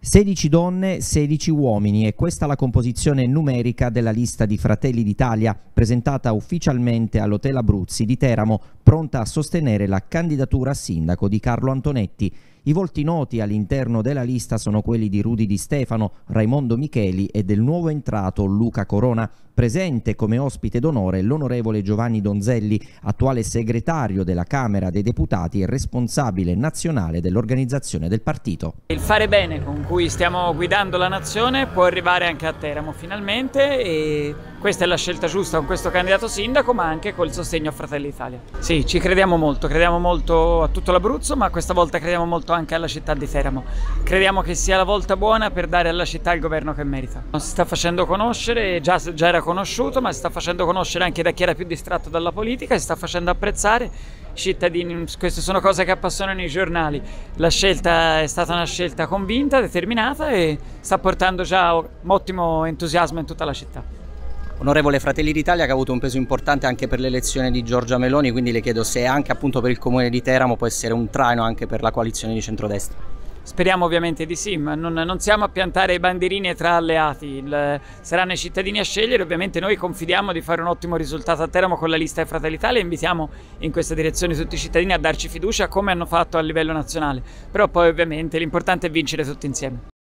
16 donne, 16 uomini, è questa la composizione numerica della lista di Fratelli d'Italia, presentata ufficialmente all'Hotel Abruzzi di Teramo, pronta a sostenere la candidatura a sindaco di Carlo Antonetti. I volti noti all'interno della lista sono quelli di Rudy Di Stefano, Raimondo Micheli e del nuovo entrato Luca Corona. Presente come ospite d'onore l'onorevole Giovanni Donzelli, attuale segretario della Camera dei Deputati e responsabile nazionale dell'organizzazione del partito. Il fare bene con cui stiamo guidando la nazione può arrivare anche a Teramo finalmente, e questa è la scelta giusta con questo candidato sindaco, ma anche col sostegno a Fratelli d'Italia. Sì, ci crediamo molto a tutto l'Abruzzo, ma questa volta crediamo molto anche alla città di Teramo. Crediamo che sia la volta buona per dare alla città il governo che merita. Si sta facendo conoscere, già era conosciuto, ma si sta facendo conoscere anche da chi era più distratto dalla politica e sta facendo apprezzare i cittadini. Queste sono cose che appassionano i giornali. La scelta è stata una scelta convinta, determinata, e sta portando già ottimo entusiasmo in tutta la città. Onorevole, Fratelli d'Italia che ha avuto un peso importante anche per l'elezione di Giorgia Meloni, quindi le chiedo se anche appunto per il comune di Teramo può essere un traino anche per la coalizione di centrodestra. Speriamo ovviamente di sì, ma non siamo a piantare i bandierini tra alleati, saranno i cittadini a scegliere. Ovviamente noi confidiamo di fare un ottimo risultato a Teramo con la lista di Fratelli d'Italia e invitiamo in questa direzione tutti i cittadini a darci fiducia come hanno fatto a livello nazionale, però poi ovviamente l'importante è vincere tutti insieme.